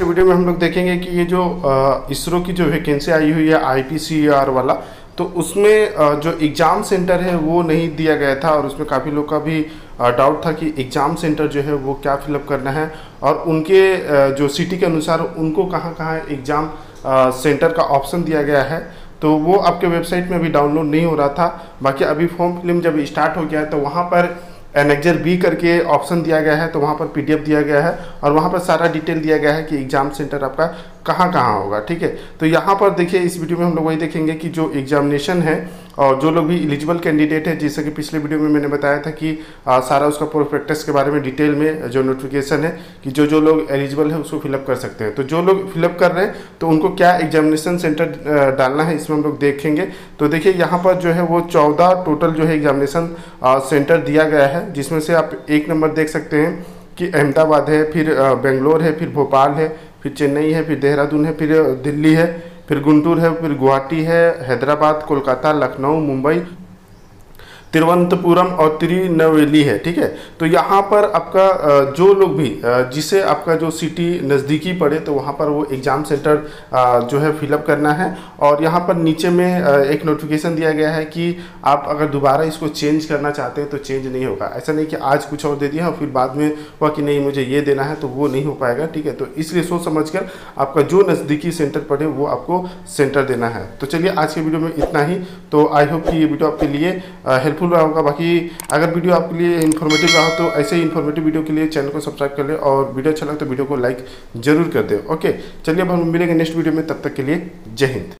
Video में हम लोग देखेंगे कि ये जो इसरो की जो वैकेंसी आई हुई है IPCR वाला, तो उसमें जो एग्ज़ाम सेंटर है वो नहीं दिया गया था और उसमें काफ़ी लोग का भी डाउट था कि एग्ज़ाम सेंटर जो है वो क्या फिलअप करना है और उनके जो सिटी के अनुसार उनको कहाँ कहाँ एग्ज़ाम सेंटर का ऑप्शन दिया गया है। तो वो आपके वेबसाइट में अभी डाउनलोड नहीं हो रहा था। बाकी अभी फॉर्म फिलिंग जब स्टार्ट हो गया है तो वहाँ पर एनेक्जर बी करके ऑप्शन दिया गया है, तो वहाँ पर PDF दिया गया है और वहाँ पर सारा डिटेल दिया गया है कि एग्ज़ाम सेंटर आपका कहाँ कहाँ होगा। ठीक है, तो यहाँ पर देखिए इस वीडियो में हम लोग वही देखेंगे कि जो एग्जामिनेशन है और जो लोग भी एलिजिबल कैंडिडेट है, जैसे कि पिछले वीडियो में मैंने बताया था कि सारा उसका प्रोस्पेक्टस के बारे में डिटेल में जो नोटिफिकेशन है कि जो जो लोग एलिजिबल है उसको फिलअप कर सकते हैं। तो जो लोग फिलअप कर रहे हैं तो उनको क्या एग्जामिनेशन सेंटर डालना है इसमें हम लोग देखेंगे। तो देखिए यहाँ पर जो है वो 14 टोटल जो है एग्जामिनेशन सेंटर दिया गया है, जिसमें से आप एक नंबर देख सकते हैं कि अहमदाबाद है, फिर बेंगलोर है, फिर भोपाल है, फिर चेन्नई है, फिर देहरादून है, फिर दिल्ली है, फिर गुंटूर है, फिर गुवाहाटी है, हैदराबाद, कोलकाता, लखनऊ, मुंबई, तिरुवनंतपुरम और तिरुनेलवेली है। ठीक है, तो यहाँ पर आपका जो लोग भी जिसे आपका जो सिटी नज़दीकी पड़े तो वहाँ पर वो एग्ज़ाम सेंटर जो है फिलअप करना है। और यहाँ पर नीचे में एक नोटिफिकेशन दिया गया है कि आप अगर दोबारा इसको चेंज करना चाहते हैं तो चेंज नहीं होगा। ऐसा नहीं कि आज कुछ और दे दिया और फिर बाद में हुआ कि नहीं मुझे ये देना है, तो वो नहीं हो पाएगा। ठीक है, तो इसलिए सोच समझ कर आपका जो नज़दीकी सेंटर पड़े वो आपको सेंटर देना है। तो चलिए आज के वीडियो में इतना ही। तो आई होप कि ये वीडियो आपके लिए हेल्पफुल रहा होगा। बाकी अगर वीडियो आपके लिए इन्फॉर्मेटिव रहा तो ऐसे ही इन्फॉर्मेटिव वीडियो के लिए चैनल को सब्सक्राइब कर ले और वीडियो अच्छा लगे तो वीडियो को लाइक जरूर कर दे। ओके, चलिए अब हम मिलेंगे नेक्स्ट वीडियो में, तब तक के लिए जय हिंद।